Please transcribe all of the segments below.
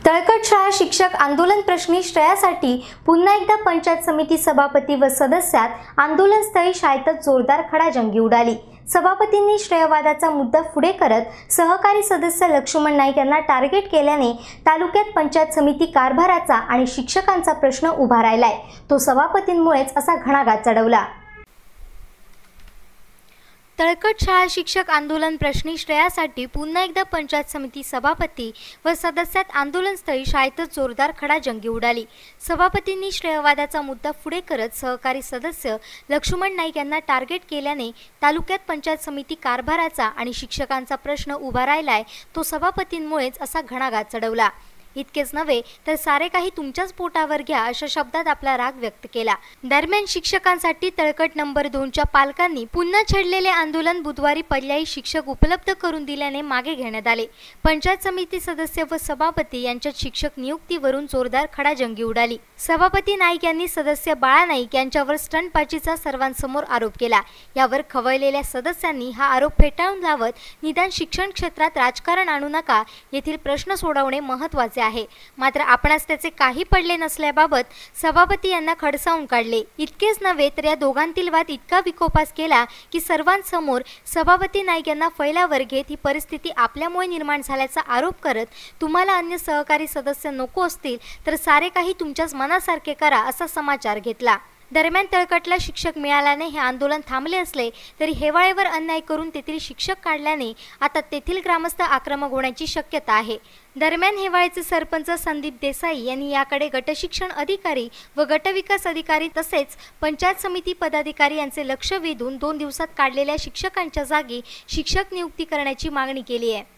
तळकट शाळा शिक्षक आंदोलन प्रश्नी श्रेयासाठी पुन्हा एकदा पंचायत समिती सभापती व सदस्यात आंदोलनस्थळी शाळेतच जोरदार खडाजंगी उडाली। सभापतींनी श्रेयवादाचा मुद्दा पुढे करत सहकारी सदस्य लक्ष्मण नाईक यांना टार्गेट केल्याने तालुक्यात पंचायत समिती कारभाराचा आणि शिक्षकांचा प्रश्न उभा राहिलाय। तो सभापतींमुळेच असा घणाघात चढवला। तळकट शाळा शिक्षक आंदोलन प्रश्नी श्रेयासाठी पुन्हा एकदा पंचायत समिती सभापती व सदस्यात आंदोलनस्थळी शाळेतच जोरदार खडाजंगी उडाली। सभापतींनी श्रेयवादाचा मुद्दा पुढे करत सहकारी सदस्य लक्ष्मण नाईक यांना टार्गेट केल्याने तालुक्यात पंचायत समिती कारभाराचा आणि शिक्षकांचा प्रश्न उभा राहिलाय। तो सभापतींमुळेच असा घणाघात चढवला। इतकेच नव्हे तर सारे काही तुमच्याच पोटावर घ्या अशा शब्दात आपला राग व्यक्त केला। दरम्यान शिक्षकांसाठी तळकट नंबर 2च्या पालकांनी पुन्हा छेडलेले आंदोलन बुधवारी पर्यायी शिक्षक उपलब्ध करून दिल्याने मागे घेण्यात आले। पंचायत समिती सदस्य व सभापती यांच्यात शिक्षक नियुक्तीवरून जोरदार खडाजंगी उडाली। सभापती नाईक यांनी सदस्य बाळा नाईक यांच्यावर स्टंटबाजीचा सर्वांसमोर आरोप केला। यावर खवळलेल्या सदस्यांनी हा आरोप फेटाळून लावत निदान शिक्षण क्षेत्रात राजकारण आणू नका, येथील प्रश्न सोडवणे महत्त्वाचे आहे। मात्र आपणास त्याचे काही पडले नसल्याबाबत सभापती यांना खडसावून काढले। इतकेच नव्हे तर या दोघांतील वाद इतका विकोपास केला की सर्वांसमोर सभापती नाईक यांना फैलावर घेत ही परिस्थिती आपल्यामुळे निर्माण झाल्याचा आरोप करत तुम्हाला अन्य सहकारी सदस्य नको असतील तर सारे काही तुमच्याच मनासारखे करा असा समाचार घेतला। दरम्यान तळकटला शिक्षक मिळाल्याने हे आंदोलन थांबले असले तरी हेवाळेवर अन्याय करून तेथील शिक्षक काढल्याने आता तेथील ग्रामस्थ आक्रमक होण्याची शक्यता आहे। दरम्यान हेवाळेचे सरपंच संदीप देसाई यांनी याकडे गटशिक्षण अधिकारी व गटविकास अधिकारी तसेच पंचायत समिती पदाधिकारी यांचे लक्ष वेधून 2 दिवसात काढलेल्या शिक्षकांच्या जागी शिक्षक नियुक्ती करण्याची मागणी केली आहे।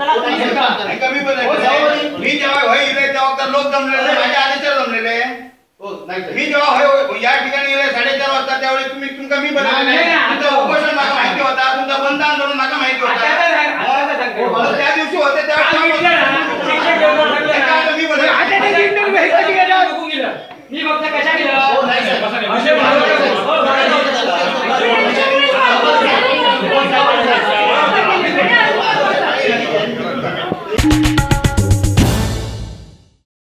मी जेव्हा होईल तेव्हा लोक जमलेले माझ्या आधीच जमलेले मी जेव्हा या ठिकाणी गेले 4:30 वाजता त्यावेळी तुम्ही तुमका मी बनवले तुमचं उपोषण मला माहिती होता, तुमचा बंद आंदोलन मला माहिती होता, त्या दिवशी होते त्यावेळी मी मी फक्त कशा